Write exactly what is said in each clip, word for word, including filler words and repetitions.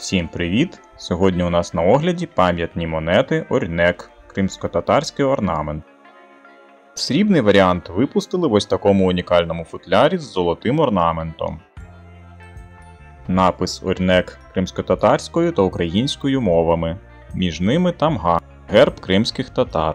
Всім привіт! Сьогодні у нас на огляді пам'ятні монети Орьнек, кримсько-татарський орнамент. Срібний варіант випустили в ось такому унікальному футлярі з золотим орнаментом. Напис Орьнек кримсько-татарською та українською мовами. Між ними тамга – герб кримських татар.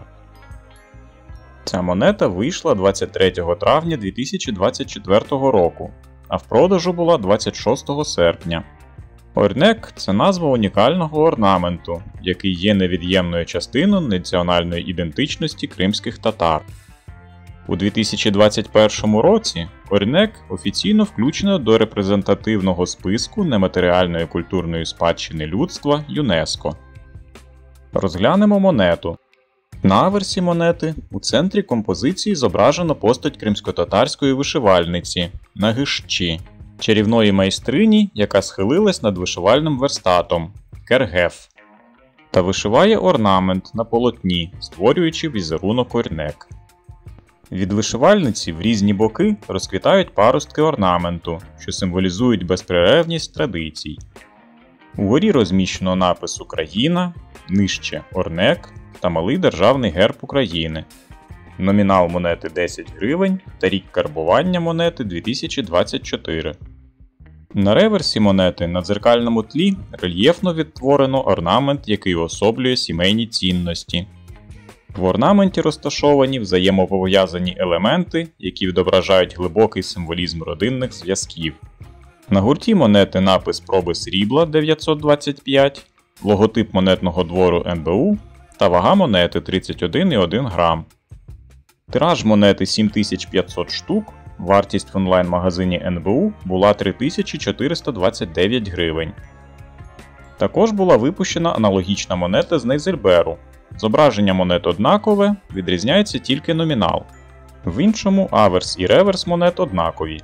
Ця монета вийшла двадцять третього травня дві тисячі двадцять четвертого року, а в продажу була двадцять шостого серпня. Орьнек – це назва унікального орнаменту, який є невід'ємною частиною національної ідентичності кримських татар. У дві тисячі двадцять першому році Орьнек офіційно включено до репрезентативного списку нематеріальної культурної спадщини людства ЮНЕСКО. Розглянемо монету. На аверсі монети у центрі композиції зображено постать кримсько-татарської вишивальниці Нагишчі, чарівної майстрині, яка схилилась над вишивальним верстатом Кергеф та вишиває орнамент на полотні, створюючи візерунок Орьнек. Від вишивальниці в різні боки розквітають паростки орнаменту, що символізують безперервність традицій. Угорі розміщено напис «Україна», нижче «Орьнек» та малий державний герб України. Номінал монети десять гривень та рік карбування монети дві тисячі двадцять чотири. На реверсі монети на дзеркальному тлі рельєфно відтворено орнамент, який уособлює сімейні цінності. В орнаменті розташовані взаємопов'язані елементи, які відображають глибокий символізм родинних зв'язків. На гурті монети напис проби срібла дев'ятсот двадцять п'ять, логотип монетного двору ен бе у та вага монети тридцять один цілих один грам. Тираж монети сім тисяч п'ятсот штук, вартість в онлайн-магазині ен бе у була три тисячі чотириста двадцять дев'ять гривень. Також була випущена аналогічна монета з Нейзельберу. Зображення монет однакове, відрізняється тільки номінал. В іншому аверс і реверс монет однакові.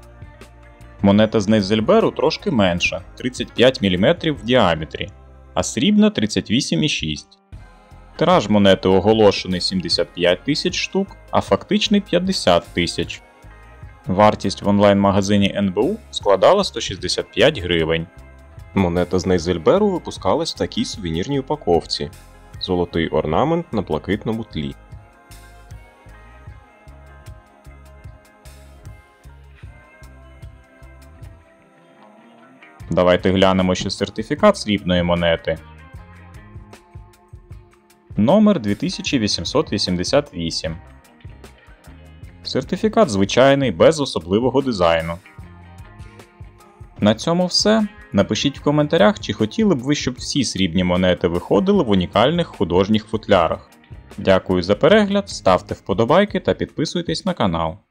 Монета з Нейзельберу трошки менша – тридцять п'ять міліметрів в діаметрі, а срібна – тридцять вісім цілих шість. Тираж монети оголошений сімдесят п'ять тисяч штук, а фактичний п'ятдесят тисяч. Вартість в онлайн-магазині ен бе у складала сто шістдесят п'ять гривень. Монета з Нейзельберу випускалась в такій сувенірній упаковці. Золотий орнамент на блакитному тлі. Давайте глянемо ще сертифікат срібної монети. Номер дві тисячі вісімсот вісімдесят вісім. Сертифікат звичайний, без особливого дизайну. На цьому все. Напишіть в коментарях, чи хотіли б ви, щоб всі срібні монети виходили в унікальних художніх футлярах. Дякую за перегляд, ставте вподобайки та підписуйтесь на канал.